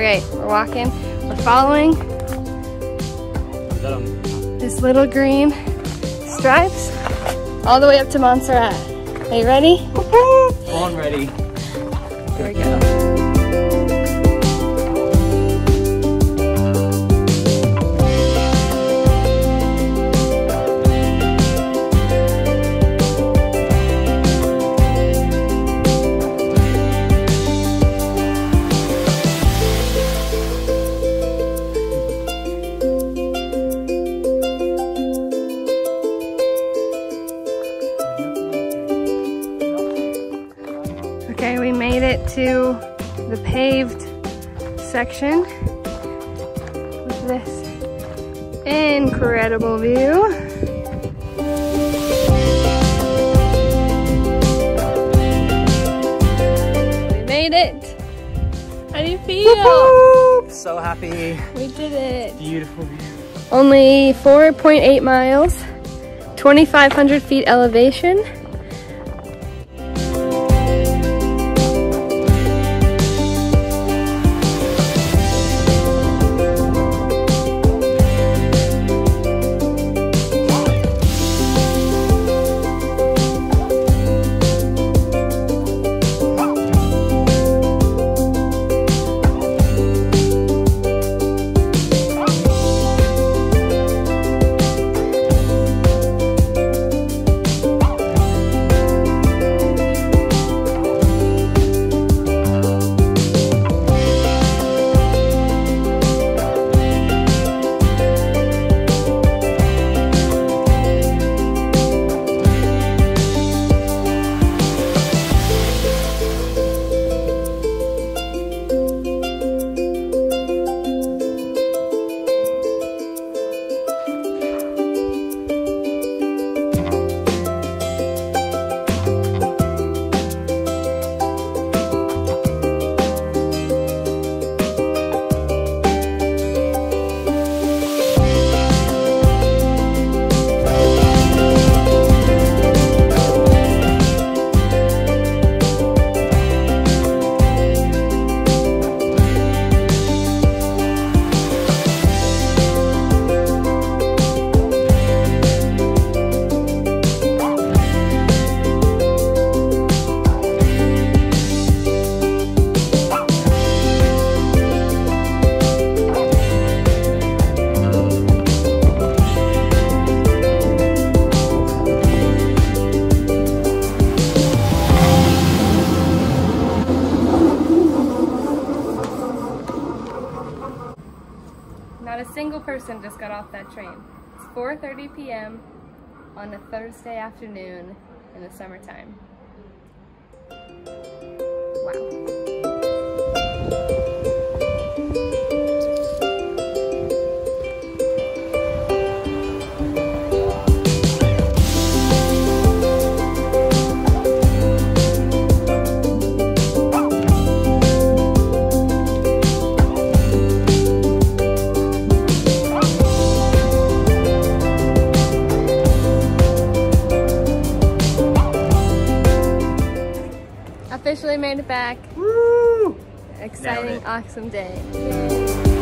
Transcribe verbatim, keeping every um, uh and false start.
Okay, we're walking, we're following this little green stripes all the way up to Montserrat. Are you ready? Born ready. Here we go. Okay, we made it to the paved section with this incredible view. We made it! How do you feel? So happy. We did it. Beautiful view. Only four point eight miles, twenty-five hundred feet elevation. Not a single person just got off that train. It's four thirty p m on a Thursday afternoon in the summertime. Wow. Officially made it back. Woo! Exciting, it. awesome day.